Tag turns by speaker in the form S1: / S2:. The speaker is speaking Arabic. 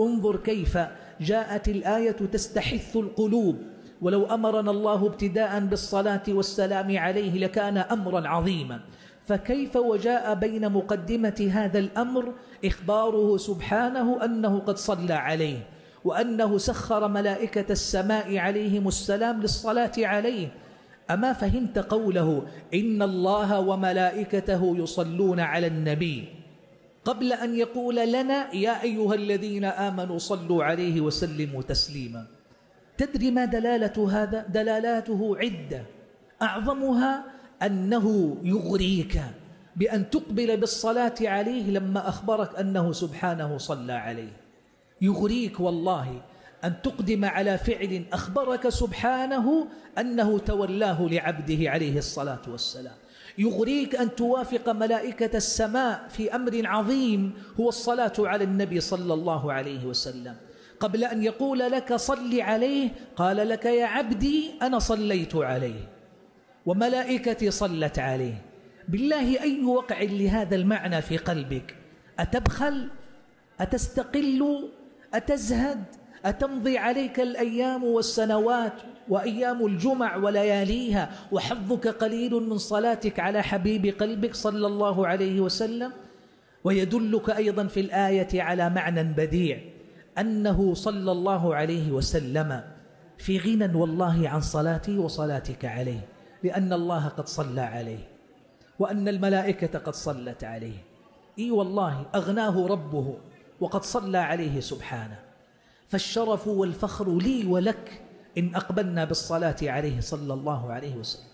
S1: انظر كيف جاءت الآية تستحث القلوب. ولو أمرنا الله ابتداء بالصلاة والسلام عليه لكان أمرا عظيما، فكيف وجاء بين مقدمة هذا الأمر إخباره سبحانه أنه قد صلى عليه، وأنه سخر ملائكة السماء عليهم السلام للصلاة عليه. أما فهمت قوله إن الله وملائكته يصلون على النبي قبل أن يقول لنا يا أيها الذين آمنوا صلوا عليه وسلموا تسليما؟ تدري ما دلالة هذا؟ دلالاته عدة، أعظمها أنه يغريك بأن تقبل بالصلاة عليه لما أخبرك أنه سبحانه صلى عليه. يغريك والله أن تقدم على فعل أخبرك سبحانه أنه تولاه لعبده عليه الصلاة والسلام. يغريك أن توافق ملائكة السماء في أمر عظيم هو الصلاة على النبي صلى الله عليه وسلم. قبل أن يقول لك صل عليه قال لك يا عبدي أنا صليت عليه وملائكتي صلت عليه. بالله أي وقع لهذا المعنى في قلبك؟ أتبخل؟ أتستقل؟ أتزهد؟ أتمضي عليك الأيام والسنوات وأيام الجمع ولياليها وحظك قليل من صلاتك على حبيب قلبك صلى الله عليه وسلم؟ ويدلك أيضا في الآية على معنى بديع، أنه صلى الله عليه وسلم في غنى والله عن صلاتي وصلاتك عليه، لأن الله قد صلى عليه وأن الملائكة قد صلت عليه. إي والله أغناه ربه وقد صلى عليه سبحانه. فالشرف والفخر لي ولك إن أقبلنا بالصلاة عليه صلى الله عليه وسلم.